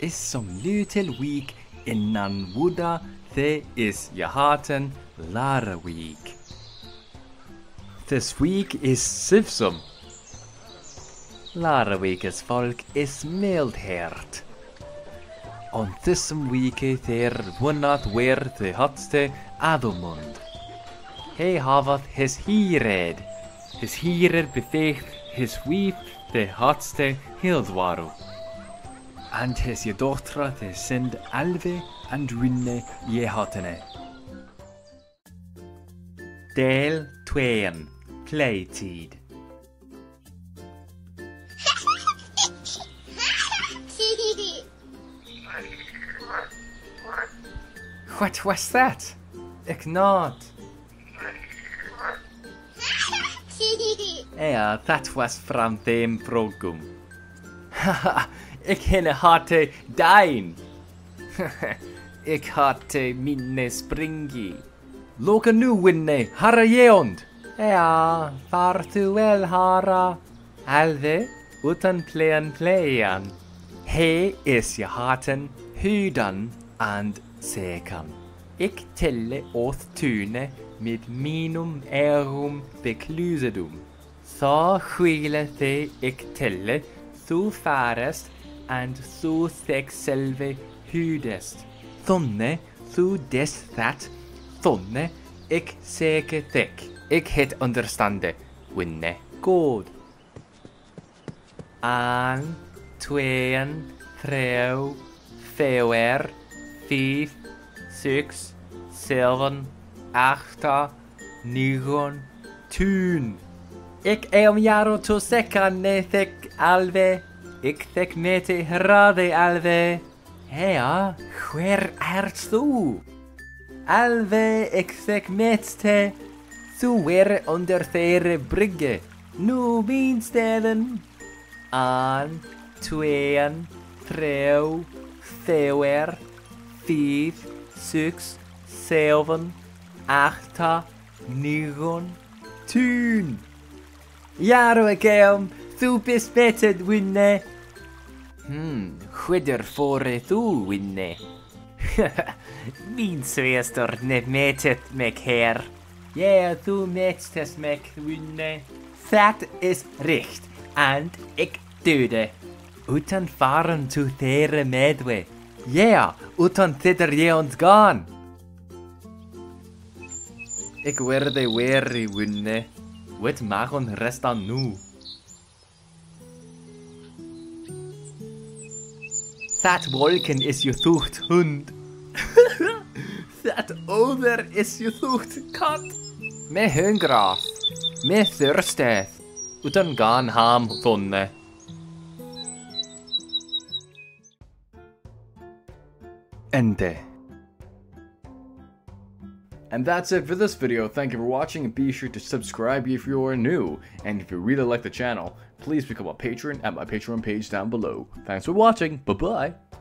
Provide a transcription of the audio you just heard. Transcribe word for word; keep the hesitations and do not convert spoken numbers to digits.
is some little week innan woda the is jahaten Lārewic. This week is sivsum. Lārewicis folk is mild-haired. On thisum week there wunnat weer the hotste Adumund. He havat his hiered. His hiered beveegt his weep the hotste Hildwaru. And his jedochtra the sind Ælfe and Ṟynne jehatene. Del tweeën, Pleġtīd. What was that? Ik not. Ja, that was from them program. Haha, ik henne hatte dein. Ik hatte minne springi. Loka nu winne, harra jeond. Ja, far tu wel harra. Ælfe, utan plean plean. He is jahaten, hydan and sekan. Ik telle åt tune med minum erum beklusedum. Så skile the ik telle, thu farest and thu thek selve hydest. Thonne, thu des that, thonne, ik seke thek. Ik het understande, winne, god. An, tweeën, threw, fewer, fief, six, seven, achta, negen, tien. Ik eum jaro to sekan ne thek Ælfe. Ik thek mete rade Ælfe. Hea, where art thu? Ælfe, ik thek mete. Thu were onder there brygge. Nu biensteden. An, tweeën, threw, fewer, fief, six, seven, achta, negen, tien. Jaro ik eum, thu bist beted winne. Hmm, chwydder fore thu winne. Min svester ne metet mek her. Ja, thu metet mek winne. That is recht, and ik döde. Utan faren to there medwe. Ja, utan thidder je ons gaan. Ik werde weary winne. Wat machen rest aan nu? That wolken is je thucht hund. That other is je thucht kat. Me hungras. Me thirsty. Utan gaan ham thonne. Ende. And that's it for this video. Thank you for watching, and be sure to subscribe if you are new. And if you really like the channel, please become a patron at my Patreon page down below. Thanks for watching. Bye bye.